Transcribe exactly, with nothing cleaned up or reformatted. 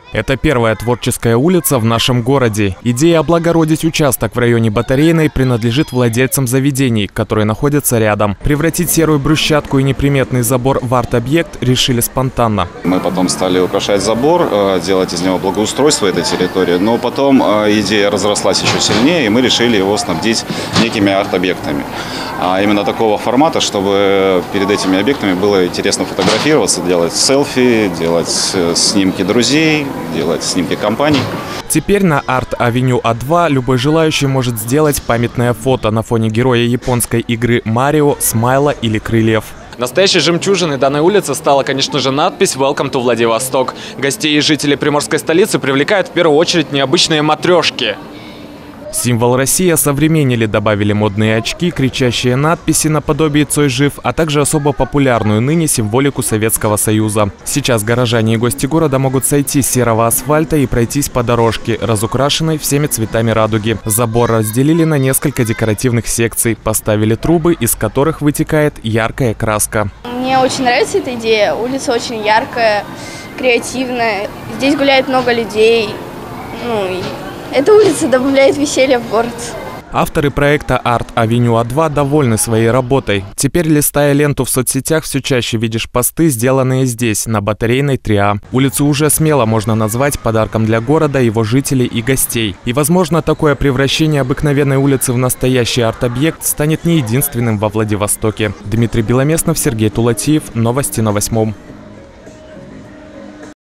Это первая творческая улица в нашем городе. Идея облагородить участок в районе Батарейной принадлежит владельцам заведений, которые находятся рядом. Превратить серую брусчатку и неприметный забор в арт-объект решили спонтанно. Мы потом стали украшать забор, делать из него благоустройство этой территории, но потом идея разрослась еще сильнее, и мы решили его снабдить некими арт-объектами. А именно такого формата, чтобы перед этими объектами было интересно фотографироваться, делать селфи, делать снимки друзей, делать снимки компаний. Теперь на Арт-авеню А два любой желающий может сделать памятное фото на фоне героя японской игры Марио, Смайла или Крыльев. Настоящей жемчужиной данной улицы стала, конечно же, надпись «Welcome to Владивосток». Гостей и жителей приморской столицы привлекают в первую очередь необычные матрешки. Символ России осовременили, добавили модные очки, кричащие надписи наподобие «Цой жив», а также особо популярную ныне символику Советского Союза. Сейчас горожане и гости города могут сойти с серого асфальта и пройтись по дорожке, разукрашенной всеми цветами радуги. Забор разделили на несколько декоративных секций, поставили трубы, из которых вытекает яркая краска. Мне очень нравится эта идея. Улица очень яркая, креативная. Здесь гуляет много людей. Ну, и эта улица добавляет веселья в город. Авторы проекта Арт-авеню А два довольны своей работой. Теперь, листая ленту в соцсетях, все чаще видишь посты, сделанные здесь, на Батарейной три А. Улицу уже смело можно назвать подарком для города, его жителей и гостей. И, возможно, такое превращение обыкновенной улицы в настоящий арт-объект станет не единственным во Владивостоке. Дмитрий Беломеснов, Сергей Тулатиев. Новости на восьмом.